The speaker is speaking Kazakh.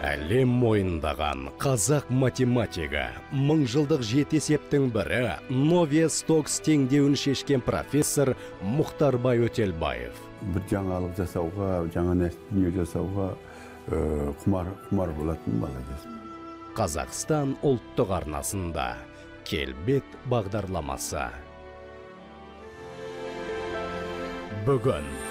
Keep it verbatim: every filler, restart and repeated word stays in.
Әлем мойындаған қазақ математигі, мыңжылдық жеті есептің бірі, Новия Стокс теңдеуін шешкен профессор Мұхтарбай Өтелбаев. Бір жаңалық жасауға, жаңа нәрсе жасауға құмар, құмар болатын бала кез. Қазақстан ұлттық арнасында келбет бағдарламасы. Бүгін